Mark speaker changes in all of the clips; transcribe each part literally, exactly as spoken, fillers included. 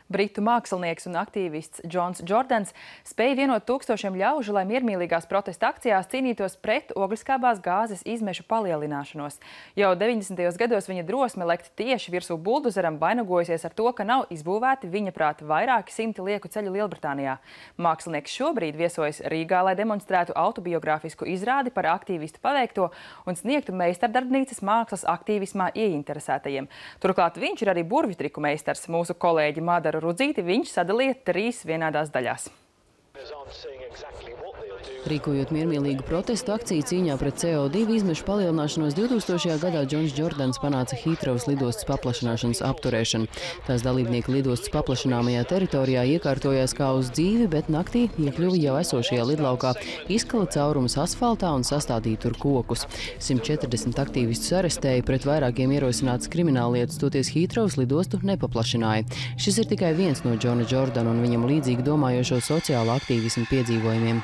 Speaker 1: Britu mākslinieks un aktīvists Džons Džordans spēja vienot tūkstošiem ļaužu, lai miermīlīgās protesta akcijās cīnītos pret ogliskābās gāzes izmešu palielināšanos. Jau deviņdesmitajos gados viņa drosme lekt tieši virsū buldozeram vainagojusies ar to, ka nav izbūvēti viņa prāta vairāki simti lieku ceļu Lielbritānijā. Mākslinieks šobrīd viesojas Rīgā, lai demonstrētu autobiogrāfisku izrādi par aktīvistu paveikto un sniegtu meistardarbnīcas mākslas aktīvismā ieinteresētajiem. Turklāt viņš ir arī burvju triku meistars. Mūsu kolēģi Madaru Rudzīti viņš sadalīja trīs vienādās daļās.
Speaker 2: Rīkojot miermīlīgu protestu akciju cīņā pret C O divu izmešu palielināšanos, divtūkstošajā gadā Džons Džordans panāca Hītrovas lidostas paplašināšanas apturēšanu. Tās dalībnieki lidostas paplašināmajā teritorijā iekārtojās kā uz dzīvi, bet naktī iekļuva jau esošajā lidlaukā, izkala caurumus asfaltā un sastādīja tur kokus. simt četrdesmit aktīvistus arestēja, pret vairākiem ierosinātas krimināllietas, toties Hītrovas lidostu nepaplašināja. Šis ir tikai viens no Džona Džordana un viņam līdzīgi domājošo sociālo aktīvismu piedzīvojumiem.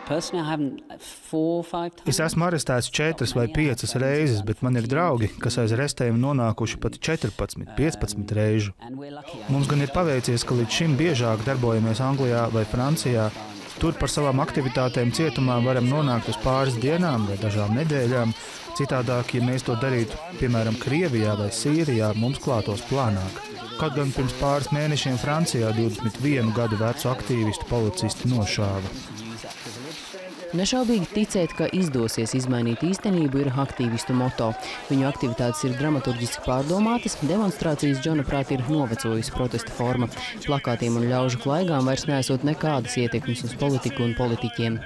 Speaker 3: Es esmu arestēts četras vai piecas reizes, bet man ir draugi, kas aiz arestējuma nonākuši pat četrpadsmit, piecpadsmit reižu. Mums gan ir paveicies, ka līdz šim biežāk darbojamies Anglijā vai Francijā. Tur par savām aktivitātēm cietumā varam nonākt uz pāris dienām vai dažām nedēļām. Citādāk, ja mēs to darītu, piemēram, Krievijā vai Sīrijā, mums klātos plānāk. Kaut gan pirms pāris mēnešiem Francijā divdesmit vienu gadu vecu aktīvistu policisti nošāva.
Speaker 2: Nešaubīgi ticēt, ka izdosies izmainīt īstenību, ir aktīvistu moto. Viņu aktivitātes ir dramaturģiski pārdomātas, demonstrācijas Džona prāt ir novecojusi protesta forma. Plakātiem un ļaužu klaigām vairs nesot nekādas ietekmes uz politiku un politiķiem.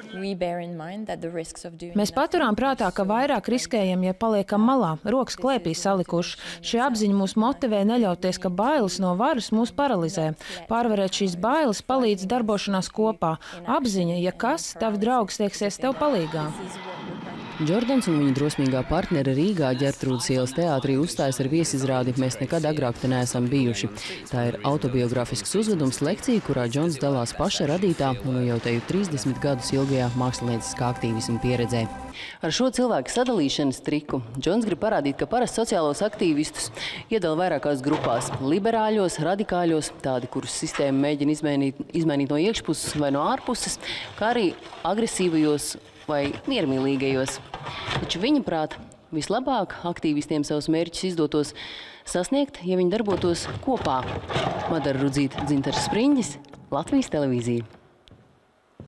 Speaker 4: Mēs paturām prātā, ka vairāk riskējam, ja paliekam malā, rokas klēpī salikuši. Šī apziņa mūs motivē neļauties, ka bailes no varas mūs paralizē. Pārvarēt šīs bailes palīdz darbošanās kopā. Apziņa, ja kas, tavi draugi stieksies tev palīgā.
Speaker 2: Džordans un viņa drosmīgā partnere Rīgā Ģertrūdes ielas teātrī uzstājas ar viesizrādi "Mēs nekad agrāk te neesam bijuši". Tā ir autobiogrāfisks uzvedums lekcija, kurā Džons dalās paša radītā un jau teju trīsdesmit gadus ilgajā mākslinieckā aktīvisma pieredzē. Ar šo cilvēku sadalīšanas triku Džons grib parādīt, ka parasti sociālos aktīvistus iedala vairākās grupās – liberāļos, radikāļos, tādi, kurus sistēma mēģina izmainīt, izmainīt no iekšpuses vai no ārpuses, kā arī agresīvajos vai miermīlīgajos. Taču viņa prāt, vislabāk aktīvistiem savus mērķus izdotos sasniegt, ja viņi darbotos kopā. Madara Rudzīte, Dzintars Spriņģis, Latvijas televīzija.